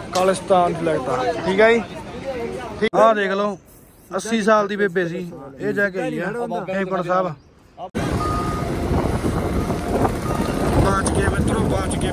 खालिस्तान लगता ठीक है जी। ठीक आ देख लो 80 साल की बेबे सी ये जाके आई है हेमकुंड साहब। बच गए मित्रों बच गए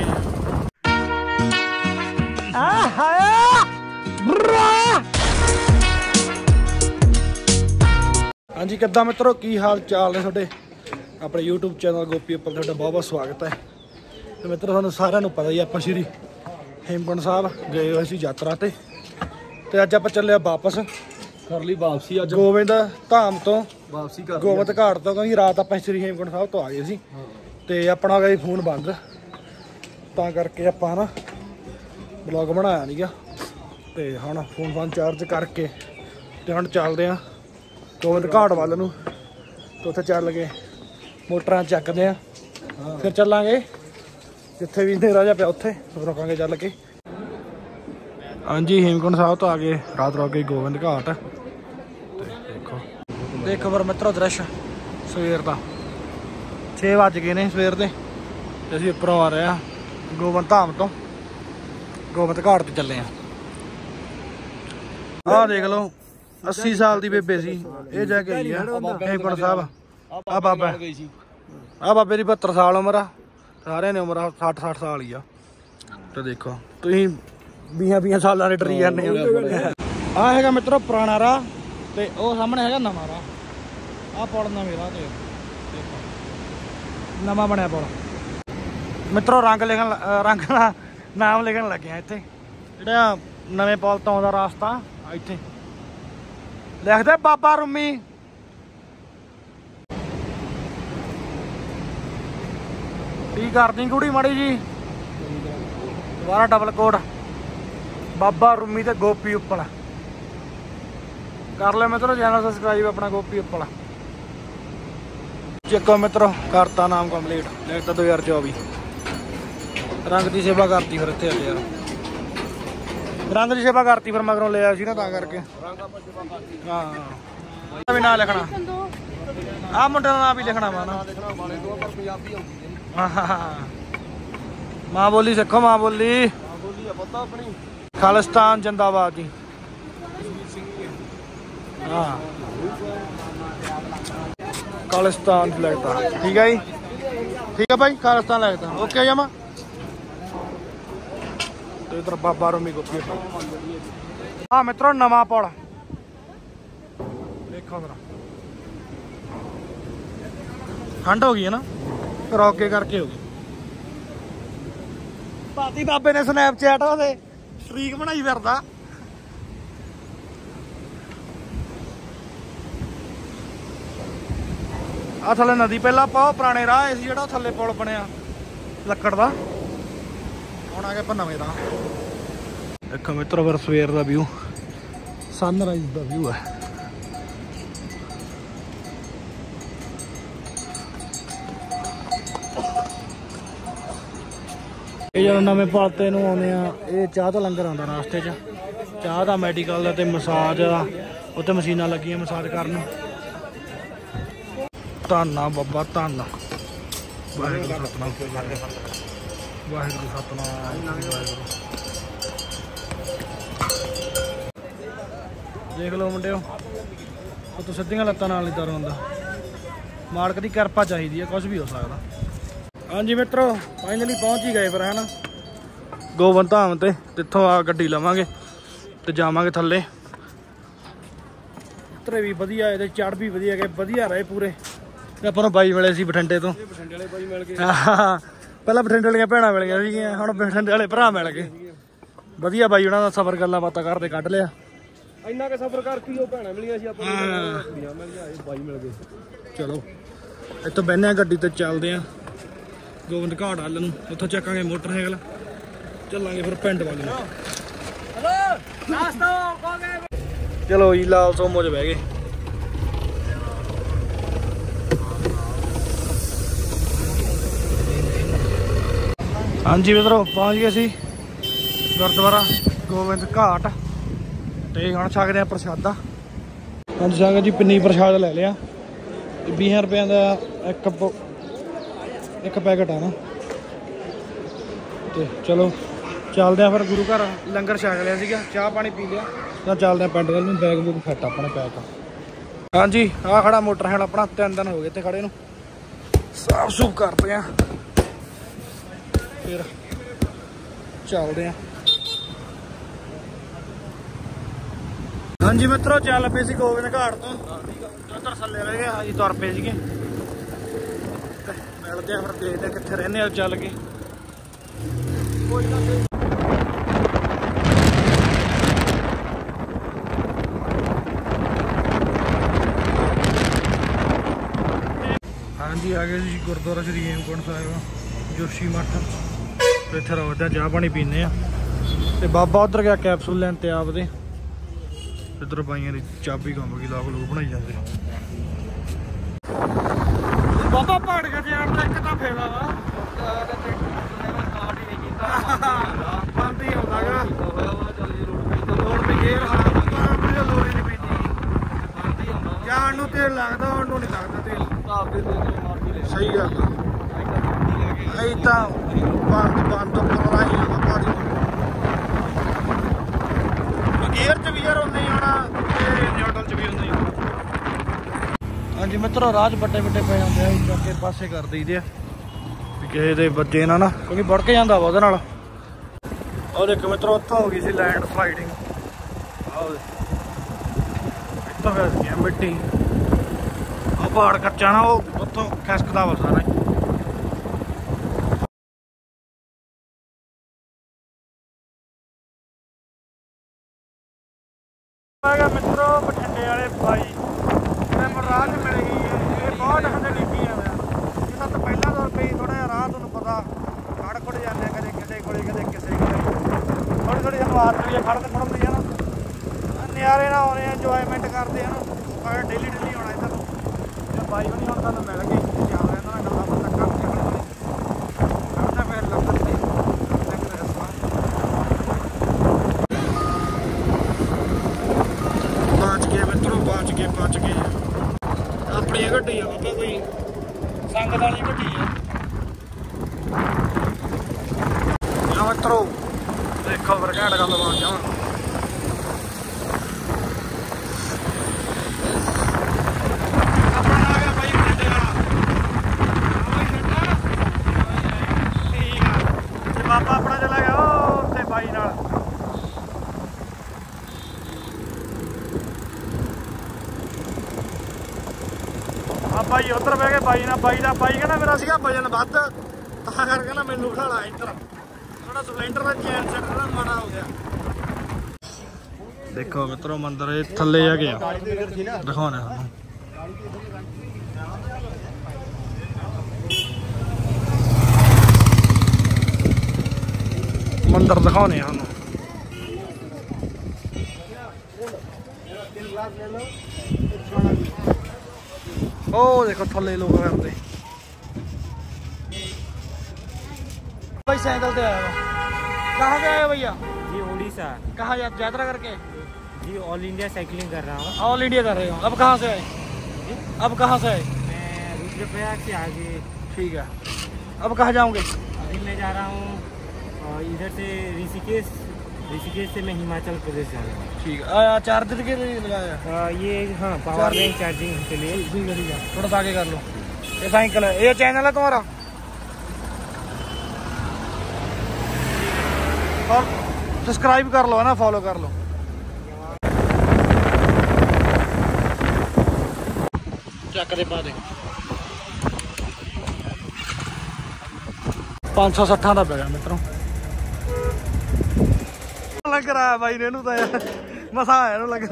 हाँ जी किद्दां मित्रों की हाल चाल ने तुहाडे अपने यूट्यूब चैनल गोपी उपर तुहाडा बहुत बहुत स्वागत है। तो मित्रों तुहानूं सारिआं नूं पता ही आपां श्री हेमकुंड साहब गए हुए सी यात्रा ते अज आपां चले वापस कर ली वापसी अज गोविंद धाम तो वापसी कर गोविंद घाट तो क्योंकि रात आपां श्री हेमकुंड साहब तो आ गए सी ते अपना गई फोन बंद तां करके आपां ना ब्लॉग बनाया नहीं गा ते हुण फोन चार्ज करके ते हुण चलदे आ गोविंद घाट वाल नूं तो उत्थे चल के मोटरां चकदे आ फिर चलांगे जिथे भी अंधेरा जा पिया उत्थे रुकांगे चल के। हाँ जी हेमकुंड साहब तो आ गए रात रुक गई गोविंद घाट देखो देखो फिर मित्रों दृश्य सवेर का 6 बज गए ने सवेर के असीं उपरों आ रहे हैं गोविंद धाम तो गोविंद घाट ते चले आ देख लो 80 साल की बेबे सी ये जाके आई है हेमकुंड साहब। आ बाबा बाबे की 72 साल उम्र आ सारे ने उम्र 60 साल ही आ। तो देखो तुसीं 20 सालों के डरी जाने आ है मित्रों पुराना राह तो वह सामने है नवा राह आ पुल नवे राह ते देखो नवा बनया पुल मित्रों रंग नाम लिखन लगे इत्थे जिहड़ा नवे पुल तो आउंदा रास्ता इत्थे लिखदे बाबा रुमी। की करदी कुड़ी माड़ी जी दोबारा डबल कोड बाबा रुमी ते गोपी उप्पल कर ले मित्रों चैनल सबसक्राइब अपना गोपी उप्पल चेको मित्रों करता नाम कंप्लीट लिखता 2024 रंग की सेवा करती फिर इत्थे यार रंग की सेवा करती फिर मगरों ले आया सी ना तां करके हाँ भी ना लिखना आ मुंडे का नाम भी लिखना वा ना माँ बोली सिखो माँ बोली खालिस्तान जिंदाबाद जी। हाँ खालिस्तान लगता ठीक है जी ठीक है भाई खालिस्तान लगता ओके जमा। तो इधर बाबा रुमी गोपी हाँ मित्रों नवा पुल देखो जरा ठंड हो गई है ना रौके करके हो गई पाती बाबे ने स्नैपचैट से स्ट्रीक बनाई फिरदा आ थले नदी पहला पाओ पुराने राह जो थले पुल बनया लकड़ का हुण आ गया पर नवें राह। देखो मित्रों फिर सवेर का व्यू सनराइज का व्यू है। जो नवे पुल ते आने ये चाह का लंगर आता रास्ते चाह का मैडिकल का मसाज का उत्ते मशीनां लगियां मसाज करन धन आ बाबा धन वाहिगुरू सतनाम वाहिगुरू सतनाम वाहिगुरू। देख लो मुंडिओ तो सीधियां लत्तां नाल नहीं तर हुंदा मालक की किरपा चाहिए है कुछ भी हो सकता। हाँ जी मित्रों फाइनली पहुँच ही गए फिर है ना गोविंद धाम ते इत्थों आ गड्डी लवांगे ते जावांगे थल्ले उतरे भी वधिया ये चढ़ भी वधिया रहे पूरे। ਆਪਾਂ ਨੂੰ ਬਾਈ ਮਿਲੇ ਸੀ ਬਠਿੰਡੇ ਤੋਂ ਬਠਿੰਡੇ ਵਾਲੇ ਬਾਈ ਮਿਲ ਗਏ ਪਹਿਲਾਂ ਬਠਿੰਡੇ ਵਾਲੀਆਂ ਭੈਣਾਂ ਮਿਲ ਗਈਆਂ ਸੀਗੀਆਂ ਹੁਣ ਬਠਿੰਡੇ ਵਾਲੇ ਭਰਾ ਮਿਲ ਗਏ ਵਧੀਆ ਬਾਈ ਉਹਨਾਂ ਦਾ ਸਫ਼ਰ ਗੱਲਾਂ ਬਾਤਾਂ ਕਰਦੇ ਕੱਢ ਲਿਆ ਇੰਨਾ ਕਿ ਸਫ਼ਰ ਕਰ ਕੀ ਉਹ ਭੈਣਾਂ ਮਿਲੀਆਂ ਸੀ ਆਪਾਂ ਨੂੰ ਕੁੜੀਆਂ ਮਿਲ ਗਈਆਂ ਬਾਈ ਮਿਲ ਗਏ। ਚਲੋ ਇੱਥੋਂ ਬਹਿਨੇ ਆ ਗੱਡੀ ਤੇ ਚੱਲਦੇ ਆ गोविंद घाट वाल नूं उत्थों चकांगे मोटरसाइकिल चलांगे फिर पिंड वाल नूं। चलो जी लाल सोमो च बह गए। हाँ जी मित्रों पहुँच गए सी गुरुद्वारा गोविंद घाट ते हुण छकदे आ प्रसादा। हाँ जी संगत जी पिन्नी प्रसाद ले लिया 20 रुपये का एक पैकेट है ना। तो चलो ਚੱਲਦੇ ਆ ਫਿਰ ਗੁਰੂ ਘਰ। ਲੰਗਰ ਛਕ ਲਿਆ ਸੀਗਾ, ਚਾਹ ਪਾਣੀ ਪੀ ਲਿਆ, ਤਾਂ ਚੱਲਦੇ ਆ ਪਿੰਡ ਵੱਲ ਨੂੰ। ਬੈਗ ਬੂਗ ਫਿੱਟ ਆਪਣਾ ਪੈਕ। ਹਾਂਜੀ ਆਹ ਖੜਾ ਮੋਟਰਸਾਈਕਲ ਆਪਣਾ, 3 ਦਿਨ ਹੋ ਗਏ ਇੱਥੇ ਖੜੇ ਨੂੰ। ਸਾਫ ਸੂਫ ਕਰਦੇ ਆ ਫਿਰ ਚੱਲਦੇ ਆ। ਹਾਂਜੀ ਮਿੱਤਰੋ ਚੱਲ ਪਏ ਸੀ ਗੋਬਿੰਦ ਘਾਟ ਤੋਂ, ਉਧਰ ਥੱਲੇ ਰਹਿ ਗਏ। ਹਾਂਜੀ ਤੁਰ ਪਏ ਸੀਗੇ। ਮਿਲਦੇ ਆ ਫਿਰ, ਦੇਖਦੇ ਕਿੱਥੇ ਰਹਿੰਦੇ ਆ ਚੱਲ ਕੇ। ਕੋਈ ਨਾ ਹਾਂਜੀ ਆ ਗਏ ਜੀ ਗੁਰਦੁਆਰਾ ਸ਼੍ਰੀ ਹੇਮਕੁੰਟ ਸਾਹਿਬ ਜੋਸ਼ੀ ਮੱਠ। ਤੇ ਇੱਥੇ ਰੋਕਦੇ ਆ, ਚਾਹ ਪਾਣੀ ਪੀਂਦੇ ਆ। ਤੇ ਬਾਬਾ ਉਧਰ ਗਿਆ ਕੈਪਸੂਲ ਲੈਣ ਤੇ ਆਪਦੇ। ਇੱਧਰ ਬਾਈਆਂ ਦੀ ਚਾਬੀ ਕੰਮ ਗਈ, ਲੋਕ ਬਣਾਈ ਜਾਂਦੇ। ਬਾਬਾ ਪਹਾੜ ਕੇ ਜਾਣ ਦਾ ਇੱਕ ਤਾਂ ਫੇਰਾ ਵਾ, ਬੰਦ ਹੀ ਆਉਂਦਾ ਗਾ। ਲੋੜ ਵੀ ਗੇਰ ਲੋੜ ਹੀ ਨਹੀਂ ਪੈਂਦੀ ਜਾਣ ਨੂੰ। ਤੇਲ ਲੱਗਦਾ, ਹੁਣ ਨੂੰ ਨਹੀਂ ਲੱਗਦਾ ਤੇਲ। ਸਹੀ ਗੱਲ ਆ। ਇਹ ਤਾਂ ਬੰਦ ਤੋਂ ਪਰਾਂ ਹੀ ਆ ਪਹਾੜੀ। ਗੇਅਰ 'ਚ ਵੀ ਯਾਰ ਉਨਾ ਹੀ ਆਉਣਾ ਤੇ ਨਿਊਟਰਲ 'ਚ ਵੀ ਉਨਾ ਹੀ ਆਉਣਾ। ਹਾਂਜੀ ਮਿੱਤਰੋ ਰਾਹ 'ਚ ਵੱਡੇ ਵੱਡੇ ਪਏ ਜਾਂਦੇ ਆ, ਚੱਕੇ ਪਾਸੇ ਕਰ ਦਈਦੇ ਆ ਵੀ ਕਿਸੇ ਦੇ ਬੱਚੇ ਨਾ ਕਿਉਂਕਿ ਵੜ ਕੇ ਜਾਂਦਾ ਵਾ ਉਹਦੇ ਨਾਲ। ਉਹ ਦੇਖੋ ਮਿੱਤਰੋ ਉੱਥੋਂ ਹੋ ਗਈ ਸੀ ਲੈਂਡ ਸਲਾਈਡਿੰਗ। ਆਹ ਇੱਥੋਂ ਫਸ ਗਿਆ ਮਿੱਟੀ। ਉਹ ਪਹਾੜ ਕੱਚਾ ਨਾ, ਉਹ ਉੱਥੋਂ ਖਿਸਕਦਾ ਵਾ ਸਾਰਾ। ਹੈਗਾ ਮਿੱਤਰੋ ਬਠਿੰਡੇ ਵਾਲੇ ਬਾਈ, ਮੈਨੂੰ ਰਾਹ 'ਚ ਮਿਲ ਗਈ। ਇਹ ਬਹੁਤ ਹੰਦੇ ਡਿੱਗੀ ਆ ਇਹਨਾਂ ਤੋਂ ਪਹਿਲਾਂ ਤੁਰ ਪਈ। ਥੋੜ੍ਹਾ ਜਿਹਾ ਰਾਹ ਤੁਹਾਨੂੰ ਪਤਾ ਖੜ ਖੁੜ ਜਾਂਦੇ, ਕਦੇ ਕਿਸੇ ਕੋਲੇ ਕਦੇ ਕਿਸੇ ਕੋਲੇ। ਥੋੜ੍ਹੀ ਥੋੜ੍ਹੀ ਸਾਨੂੰ ਆਦਤ ਵੀ ਖੜਨ ਖੁੜਨ ਦੀ ਹੈ ਨਾ। ਨਿਆਰੇ ਨਾਲ ਆਉਂਦੇ ਆ, ਇੰਜੋਏਮੈਂਟ ਕਰਦੇ ਆ ਨਾ। ਡੇਲੀ ਡੇਲੀ ਆਉਣਾ ਇੱਧਰ ਨੂੰ। ਬਾਈ ਵੀ ਨਹੀਂ ਹੁਣ ਤੁਹਾਨੂੰ ਮਿਲ ਗਏ, ਚੱਲ ਇਹਨਾਂ ਨਾਲ ਗੱਲਾਂ ਬਾਤਾਂ ਕਰਦੇ ਕਰਦਾ ਫਿਰ ਲੰਗਰ ਤੇ ਬਚ ਗਏ ਮਿੱਤਰੋ, ਬਚ ਗਏ। ਆਪਣੀ ਗੱਡੀ ਆ ਬਾਬਾ, ਕੋਈ ਸੰਗਤ ਵਾਲੀ ਗੱਡੀ ਆ। ਆ ਮਿੱਤਰੋ ਦੇਖੋ ਫਿਰ ਘੈਂਟ ਗੱਲ ਬਣ ਜਾਵਾਂ। ਬਾਬਾ ਆਪਣਾ ਚਲਾ ਗਿਆ ਉੱਥੇ ਬਾਈ ਨਾਲ। ਆ ਬਾਈ ਉੱਧਰ ਬਹਿ ਕੇ ਬਾਈ ਨਾਲ। ਬਾਈ ਕਹਿੰਦਾ ਮੇਰਾ ਸੀਗਾ ਵਜਨ ਵੱਧ, ਤਾਂ ਕਰਕੇ ਨਾ ਮੈਨੂੰ ਬਿਠਾ ਲਾ ਇੱਧਰ। ਥੋੜਾ ਸਪਲੈਂਡਰ ਦਾ ਚੈਨ ਸੈੱਟ ਨਾ ਮਾੜਾ ਹੋ ਗਿਆ। ਦੇਖੋ ਮਿੱਤਰੋ ਮੰਦਿਰ ਇਹ ਥੱਲੇ ਆ ਗਿਆ, ਦਿਖਾਉਣਾ ਤੁਹਾਨੂੰ। ਮੰਦਿਰ ਦਿਖਾਉਣੇ ਆ ਸਾਨੂੰ। ਉਹ ਦੇਖੋ ਥੱਲੇ ਲੋਕ ਫਿਰਦੇ। भाई साइकिल से आया हुआ। कहाँ से आया भैया? जी उड़ीसा। कहाँ यात्रा करके? जी ऑल इंडिया साइकिलिंग कर रहा हूँ। ऑल इंडिया कर रहे हो। अब कहाँ से आए? अब कहाँ से आए? मैं रुद्रप्रयाग से आगे। ठीक है। अब कहाँ जाओगे? अभी मैं जा रहा हूँ इधर से ऋषिकेश। ऋषिकेश से मैं हिमाचल प्रदेश जा रहा हूँ। ठीक है। चार्जर के लिए लगाया? ये हाँ पावर बैंक चार्जिंग के लिए। ठीक है। थोड़ा सा आगे कर लो। ये साइकिल है, ये चैनल है तुम्हारा? और सब्सक्राइब कर लो है ना, फॉलो कर लो। चेक दे पा दे 560 ਦਾ ਪੈ ਗਿਆ ਮਿੱਤਰੋ। ਲੱਗ ਰਿਹਾ ਬਾਈ ਨੇ ਇਹਨੂੰ ਤਾਂ ਯਾਰ ਮਸਾ ਆਇਆ ਇਹਨੂੰ ਲੱਗ।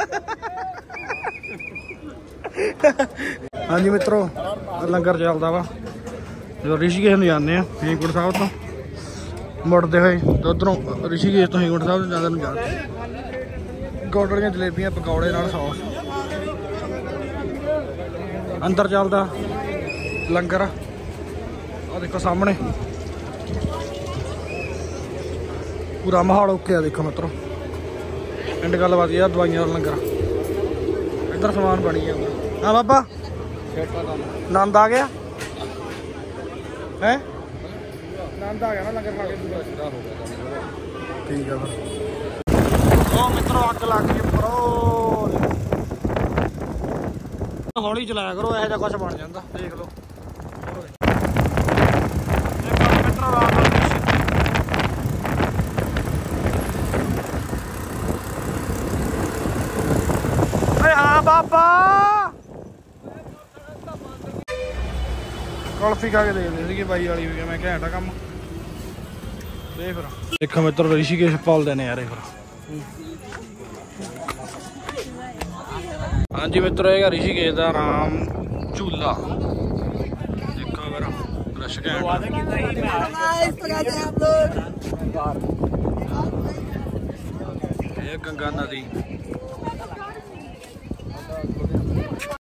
ਹਾਂਜੀ ਮਿੱਤਰੋ ਲੰਗਰ ਚੱਲਦਾ ਵਾ। ਜਦੋਂ ਰਿਸ਼ੀਕੇਸ਼ ਨੂੰ ਜਾਂਦੇ ਆ ਹੇਮਕੁੰਟ ਸਾਹਿਬ ਤੋਂ ਮੁੜਦੇ ਹੋਏ, ਉਧਰੋਂ ਰਿਸ਼ੀਕੇਸ਼ ਤੋਂ ਹੇਮਕੁੰਟ ਸਾਹਿਬ ਜਾਂਦੇ ਨੂੰ ਜਾਂਦੇ ਗੋਡਰ ਦੀਆਂ ਜਲੇਬੀਆਂ ਪਕੌੜੇ ਨਾਲ ਸੌਸ। ਅੰਦਰ ਚੱਲਦਾ ਲੰਗਰ ਆ ਦੇਖੋ ਸਾਹਮਣੇ ਪੂਰਾ ਮਾਹੌਲ ਓਕੇ ਆ। ਦੇਖੋ ਮਿੱਤਰੋ ਐਂਡ ਗੱਲ ਬਾਤ ਇਹ ਦਵਾਈਆਂ ਦਾ ਲੰਗਰ ਇੱਧਰ ਸਮਾਨ ਬਣੀ ਜਾਂਦਾ। ਹਾਂ ਬਾਬਾ ਆਨੰਦ ਆ ਗਿਆ ਹੈ? ਆਨੰਦ ਆ ਗਿਆ ਨਾ ਲੰਗਰ ਖਾ ਕੇ। ਠੀਕ ਆ ਫਿਰ ਉਹ ਮਿੱਤਰੋ ਅੱਗ ਲੱਗ ਗਈ ਪਰੋ ਹੌਲੀ ਚਲਾਇਆ ਕਰੋ ਇਹੋ ਜਿਹਾ ਕੁਝ ਬਣ ਜਾਂਦਾ ਦੇਖ ਲਓ ਮਿੱਤਰੋ ਰਾਤ ਦਾ ਦ੍ਰਿਸ਼ ਓਏ ਹਾਂ ਬਾਬਾ ਕੁਲਫੀ ਖਾ ਕੇ ਦੇਖਦੇ ਸੀਗੇ ਬਾਈ ਵਾਲੀ ਵੀ ਮੈਂ ਘੈਂਟ ਆ ਕੰਮ ਦੇ ਫਿਰ ਦੇਖੋ ਮਿੱਤਰ ਰਿਸ਼ੀਕੇਸ਼ ਪਾਲਦੇ ਨੇ ਯਾਰ ਇਹ ਫਿਰ ਹਾਂਜੀ ਮਿੱਤਰ ਹੈਗਾ ਰਿਸ਼ੀਕੇਸ਼ ਦਾ ਰਾਮ ਝੂਲਾ ਦੇਖੋ ਫਿਰ ਰਸ਼ ਘੈਂਟ ਇਹ ਗੰਗਾ ਨਦੀ